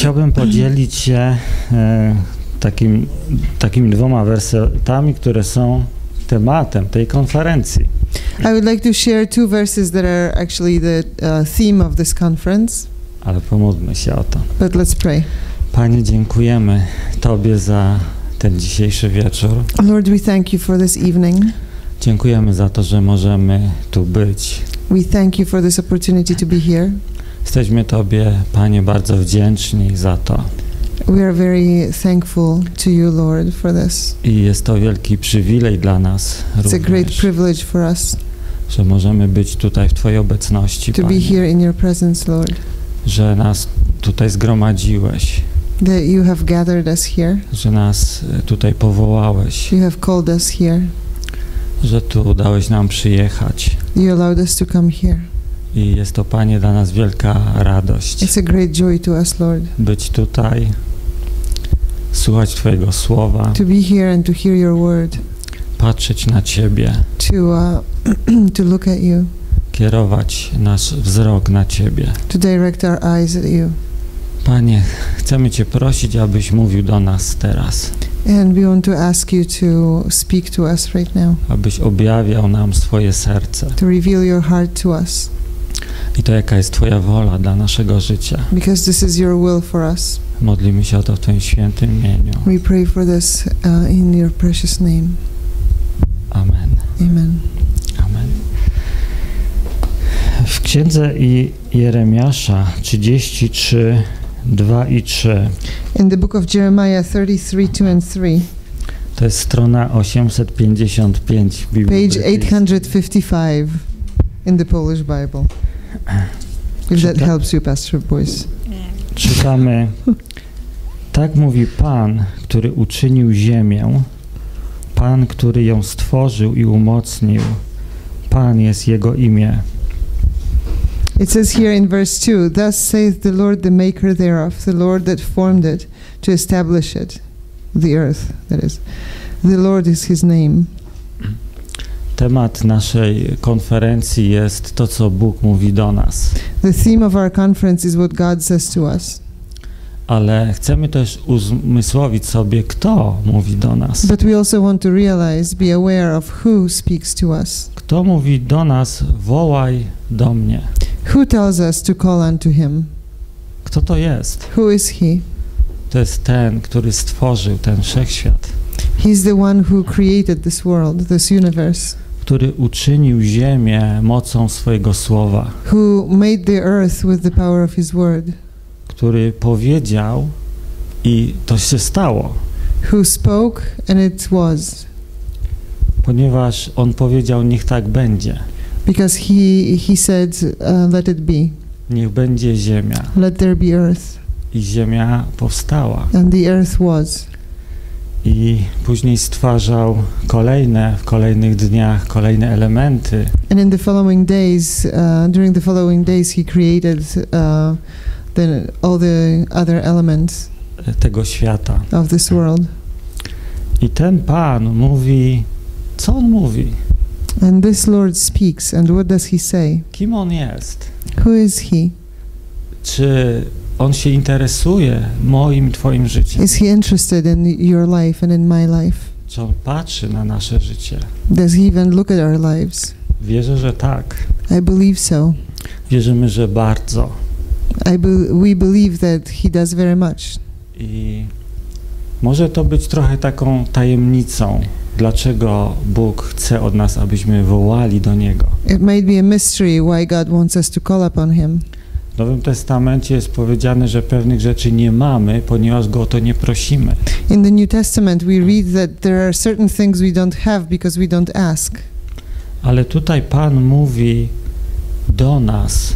Chciałbym podzielić się takimi dwoma wersetami, które są tematem tej konferencji. I would like to share two verses that are actually the theme of this conference. Ale pomódlmy się o to. But let's pray. Panie, dziękujemy Tobie za ten dzisiejszy wieczór. Lord, we thank you for this evening. Dziękujemy za to, że możemy tu być. We thank you for this opportunity to be here. Jesteśmy Tobie, Panie, bardzo wdzięczni za to. We are very thankful to you, Lord, for this. I jest to wielki przywilej dla nas It's a great również, privilege for us że możemy być tutaj w Twojej obecności, to be Panie, here in your presence, Lord. że nas tutaj zgromadziłeś, That you have gathered us here. że nas tutaj powołałeś, You have called us here. że tu dałeś nam przyjechać. You allowed us to come here. I jest to, Panie, dla nas wielka radość It's a great joy to us, Lord, być tutaj, słuchać Twojego słowa, to be here and to hear your word, patrzeć na Ciebie, to look at you, kierować nasz wzrok na Ciebie. to direct our eyes at you. Panie, chcemy Cię prosić, abyś mówił do nas teraz, And we want to ask you to speak to us right now, abyś objawiał nam swoje serce to reveal your heart to us, i to, jaka jest Twoja wola dla naszego życia. because this is your will for us. Modlimy się o to w Twoim świętym imieniu. We pray for this in your precious name. Amen. Amen. Amen. W księdze Jeremiasza 33, 2 i 3. In the book of Jeremiah 33, 2 and 3, To jest strona 855 Biblii page Brytyjskiej. 855 in the Polish Bible. If that helps you, Pastor Boyce. Czytamy: Tak mówi Pan, który uczynił ziemię, Pan, który ją stworzył i umocnił. Pan jest Jego imię. It says here in verse 2, Thus saith the Lord, the maker thereof, the Lord that formed it, to establish it, the earth, that is. The Lord is his name. Temat naszej konferencji jest to, co Bóg mówi do nas. The theme of our conference is what God says to us. Ale chcemy też uzmysłowić sobie, kto mówi do nas. But we also want to realize, be aware of who speaks to us. Kto mówi do nas: wołaj do mnie. Who tells us to call unto him? Kto to jest? Who is he? To jest ten, który stworzył ten wszechświat, He's the one who created this world, this universe, który uczynił ziemię mocą swojego słowa, who made the earth with the power of his word, który powiedział i to się stało, who spoke and it was, ponieważ On powiedział: niech tak będzie, because he said, let it be, niech będzie ziemia. let there be earth, I ziemia powstała. and the earth was. I później stwarzał w kolejnych dniach kolejne elementy. And in the following days, during the following days, he created all the other elements Tego świata. of this world. I ten Pan mówi, co On mówi? And this Lord speaks, and what does he say? Kim On jest? Who is he? Czy On się interesuje moim, Twoim życiem? Is he interested in your life and in my life? Czy On patrzy na nasze życie? Does he even look at our lives? Wierzę, że tak. I believe so. Wierzymy, że bardzo. We believe that he does very much. I może to być trochę taką tajemnicą, dlaczego Bóg chce od nas, abyśmy wołali do Niego. It might be a mystery why God wants us to call upon him. W Nowym Testamencie jest powiedziane, że pewnych rzeczy nie mamy, ponieważ Go o to nie prosimy. In the New Testament, we read that there are certain things we don't have because we don't ask. Ale tutaj Pan mówi do nas,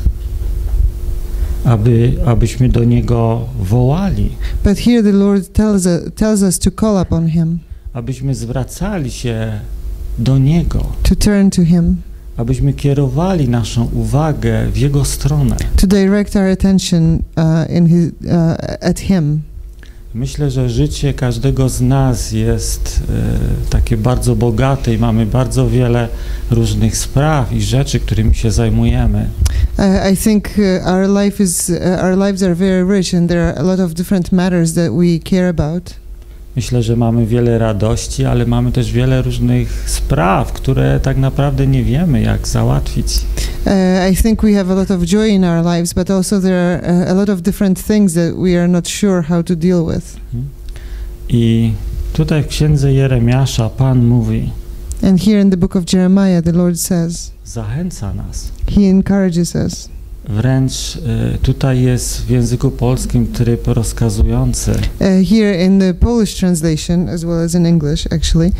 abyśmy do Niego wołali, But here the Lord tells us to call upon him, abyśmy zwracali się do Niego, to turn to him, abyśmy kierowali naszą uwagę w Jego stronę. to direct our attention at him. Myślę, że życie każdego z nas jest takie bardzo bogate i mamy bardzo wiele różnych spraw i rzeczy, którymi się zajmujemy. I think our lives are very rich, and there are a lot of different matters that we care about. Myślę, że mamy wiele radości, ale mamy też wiele różnych spraw, które tak naprawdę nie wiemy, jak załatwić. I think we have a lot of joy in our lives, but also there are a lot of different things that we are not sure how to deal with. I tutaj w księdze Jeremiasza Pan mówi, And here in the book of Jeremiah, the Lord says, zachęca nas. He encourages us. Wręcz tutaj jest w języku polskim tryb rozkazujący. Here in the Polish translation, as well as in English, actually,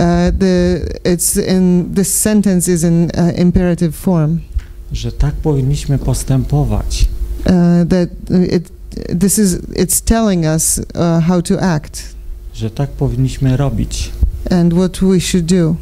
this sentence is in imperative form. Że tak powinniśmy postępować. It's telling us how to act. Że tak powinniśmy robić. And what we should do.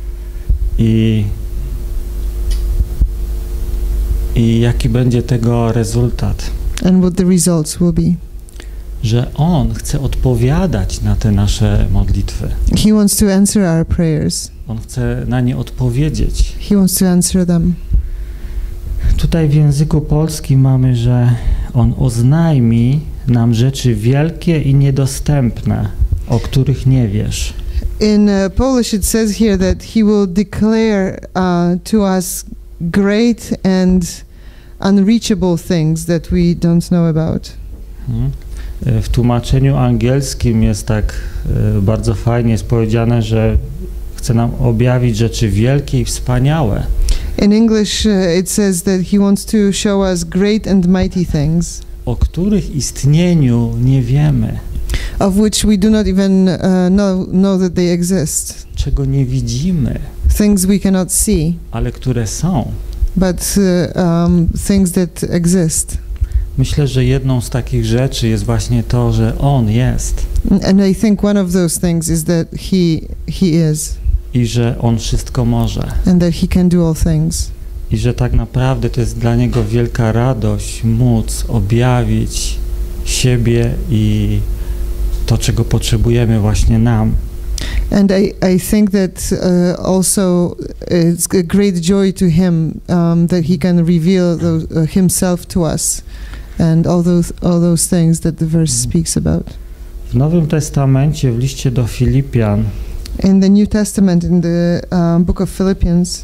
I jaki będzie tego rezultat? And what the results will be. Że On chce odpowiadać na te nasze modlitwy. He wants to answer our prayers. On chce na nie odpowiedzieć. He wants to answer them. Tutaj w języku polskim mamy, że On oznajmi nam rzeczy wielkie i niedostępne, o których nie wiesz. In Polish it says here that He will declare to us great and unreachable things that we don't know about. W tłumaczeniu angielskim jest tak bardzo fajnie jest powiedziane, że chce nam objawić rzeczy wielkie i wspaniałe. In English it says that He wants to show us great and mighty things, o których istnieniu nie wiemy. Of which we do not even know that they exist. Czego nie widzimy. Things we cannot see. Ale które są. But things that exist. Myślę, że jedną z takich rzeczy jest właśnie to, że On jest. And I think one of those things is that He is. I że On wszystko może. And that He can do all things. I że tak naprawdę to jest dla Niego wielka radość móc objawić siebie i to, czego potrzebujemy właśnie nam. And I think that also it's a great joy to Him that He can reveal Himself to us and all those things that the verse speaks about. W Nowym Testamencie, w liście do Filipian, in the New Testament, in the book of Philippians,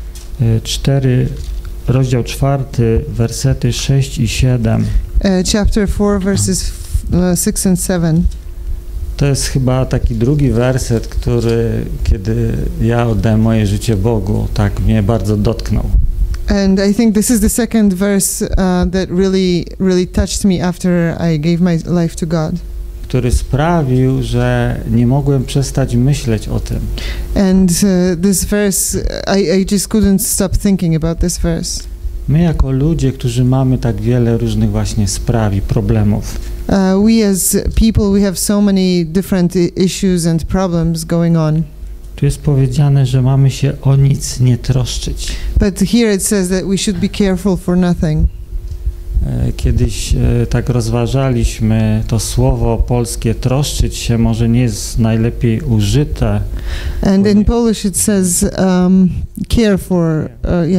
rozdział 4, wersety 6 i 7. Chapter 4, verses 6 and 7. To jest chyba taki drugi werset, który, kiedy ja oddałem moje życie Bogu, tak mnie bardzo dotknął. And I think this is the second verse that really touched me after I gave my life to God. Który sprawił, że nie mogłem przestać myśleć o tym. And this verse, I just couldn't stop thinking about this verse. My jako ludzie, którzy mamy tak wiele różnych właśnie spraw i problemów. We as people, we have so many different issues and problems going on. Tu jest powiedziane, że mamy się o nic nie troszczyć. But here it says that we should be careful for nothing. Kiedyś tak rozważaliśmy to słowo polskie troszczyć się może nie jest najlepiej użyte. And in Polish it says care for,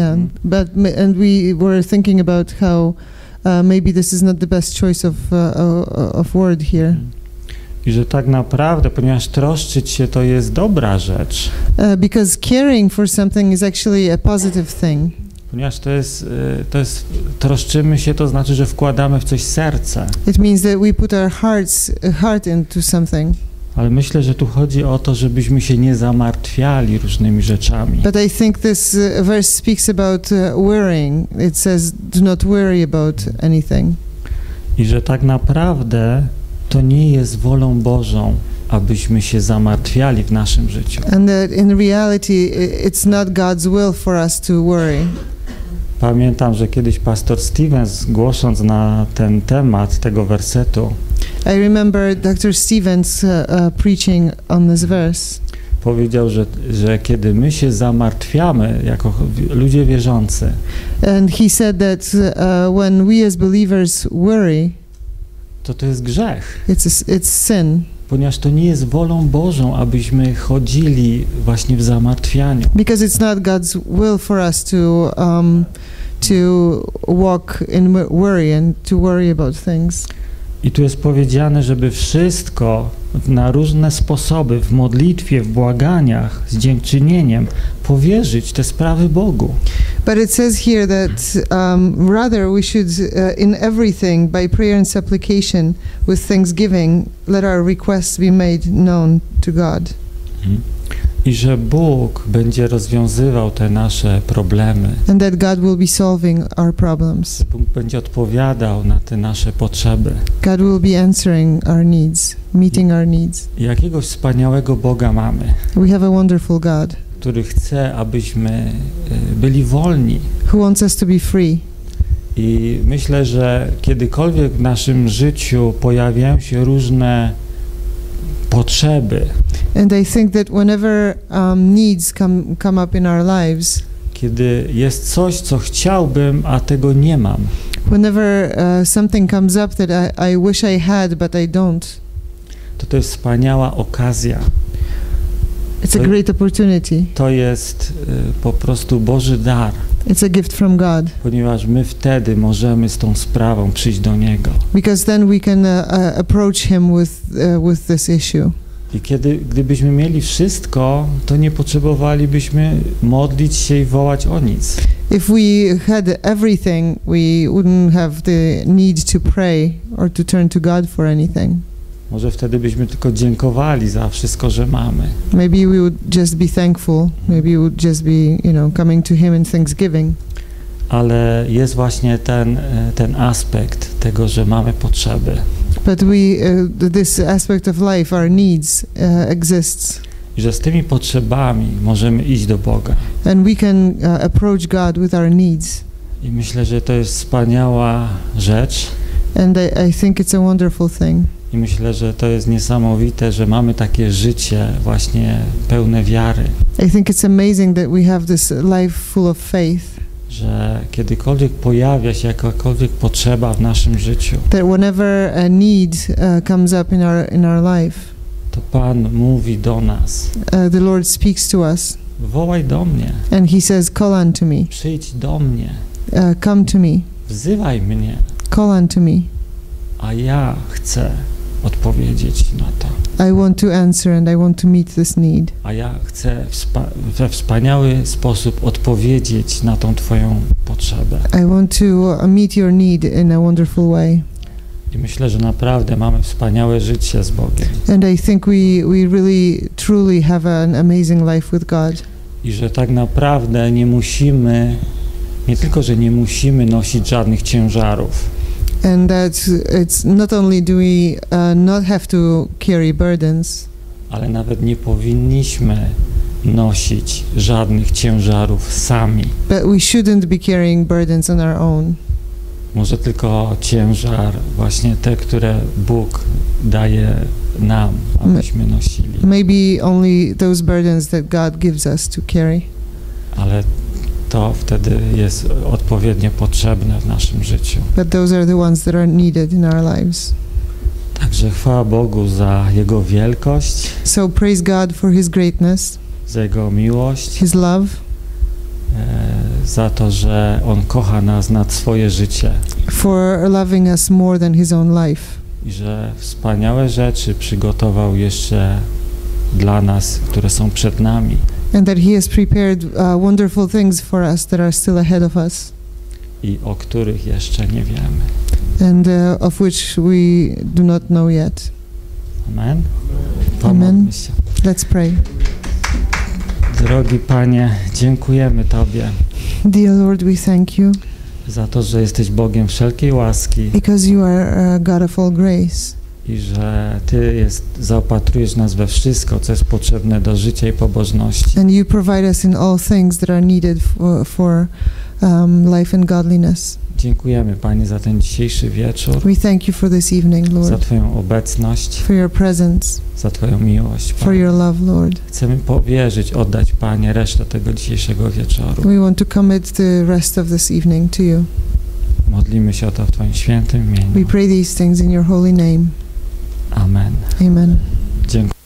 and we were thinking about how maybe this is not the best choice of word here. I że tak naprawdę, ponieważ troszczyć się to jest dobra rzecz. Because caring for something is actually a positive thing. Ponieważ to jest troszczymy się, to znaczy, że wkładamy w coś serce. It means that we put our heart into something. Ale myślę, że tu chodzi o to, żebyśmy się nie zamartwiali różnymi rzeczami. But I think this verse speaks about worrying. It says, do not worry about anything. I że tak naprawdę to nie jest wolą Bożą, abyśmy się zamartwiali w naszym życiu. And that in reality it's not God's will for us to worry. Pamiętam, że kiedyś pastor Stevens, głosząc na ten temat tego wersetu, I remember Dr. Stevens preaching on this verse. Powiedział, że kiedy my się zamartwiamy jako ludzie wierzący, and he said that when we as believers worry, to jest grzech. It's sin. Ponieważ to nie jest wolą Bożą, abyśmy chodzili właśnie w zamartwianiu. Because it's not God's will for us to walk in worry and to worry about things. I tu jest powiedziane, żeby wszystko na różne sposoby, w modlitwie, w błaganiach, z dziękczynieniem powierzyć te sprawy Bogu. But it says here that rather we should, in everything, by prayer and supplication, with thanksgiving, let our requests be made known to God. I że Bóg będzie rozwiązywał te nasze problemy. And that God will be solving our problems. Bóg będzie odpowiadał na te nasze potrzeby. God will be answering our needs, meeting our needs. I jakiegoś wspaniałego Boga mamy, We have a wonderful God który chce, abyśmy byli wolni. who wants us to be free. I myślę, że kiedykolwiek w naszym życiu pojawiają się różne potrzeby, And I think that whenever needs come up in our lives, kiedy jest coś, co chciałbym, a tego nie mam, whenever something comes up that I wish I had but I don't, to jest wspaniała okazja. it's a great opportunity. To jest po prostu Boży dar, It's a gift from God. ponieważ my wtedy możemy z tą sprawą przyjść do Niego. Because then we can approach Him with this issue. I gdybyśmy mieli wszystko, to nie potrzebowalibyśmy modlić się i wołać o nic. If we had everything, we wouldn't have the need to pray or to turn to God for anything. Może wtedy byśmy tylko dziękowali za wszystko, że mamy. Maybe we would just be thankful. Maybe we would just be, coming to Him in thanksgiving. Ale jest właśnie ten aspekt tego, że mamy potrzeby. But this aspect of life, our needs, exists. I że z tymi potrzebami możemy iść do Boga. And we can approach God with our needs. I myślę, że to jest wspaniała rzecz. And I think it's a wonderful thing. I myślę, że to jest niesamowite, że mamy takie życie właśnie pełne wiary. I think it's amazing that we have this life full of faith. Że kiedykolwiek pojawia się jakakolwiek potrzeba w naszym życiu, That whenever a need comes up in our life, to Pan mówi do nas: the Lord speaks to us. wołaj do mnie, And He says, call unto me, przyjdź do mnie, come to me, wzywaj mnie, call unto me. a ja chcę odpowiedzieć na to. I want to answer and I want to meet this need. A ja chcę we wspaniały sposób odpowiedzieć na tą Twoją potrzebę. I want to meet your need in a wonderful way. I myślę, że naprawdę mamy wspaniałe życie z Bogiem. And I think we really, truly have an amazing life with God. I że tak naprawdę nie tylko, że nie musimy nosić żadnych ciężarów, And that it's not only do we not have to carry burdens, ale nawet nie powinniśmy nosić żadnych ciężarów sami. but we shouldn't be carrying burdens on our own. Może tylko ciężar, właśnie te, które Bóg daje nam, abyśmy nosili. Maybe only those burdens that God gives us to carry. Ale to wtedy jest odpowiednio potrzebne w naszym życiu. But those are the ones that are needed in our lives. Także chwała Bogu za Jego wielkość, So praise God for His greatness, za Jego miłość, His love, za to, że On kocha nas nad swoje życie for loving us more than His own life. i że wspaniałe rzeczy przygotował jeszcze dla nas, które są przed nami. And that He has prepared wonderful things for us that are still ahead of us. I o których jeszcze nie wiemy. And of which we do not know yet. Amen? Amen. Pomódlmy się. Let's pray. Drogi Panie, dziękujemy Tobie Dear Lord, we thank You za to, że jesteś Bogiem wszelkiej łaski because You are God of all grace. i że Ty zaopatrujesz nas we wszystko, co jest potrzebne do życia i pobożności. And You provide us in all things that are needed for life and godliness. Dziękujemy Panie za ten dzisiejszy wieczór, We thank You for this evening, za Lord, Twoją obecność, for Your presence, za Twoją miłość, for Panie. Your love, Lord. Chcemy oddać Panie resztę tego dzisiejszego wieczoru. We want to commit the rest of this evening to You. Modlimy się o to w Twoim świętym We imieniu. pray these things in your holy name. Amen. Amen. Dziękuję.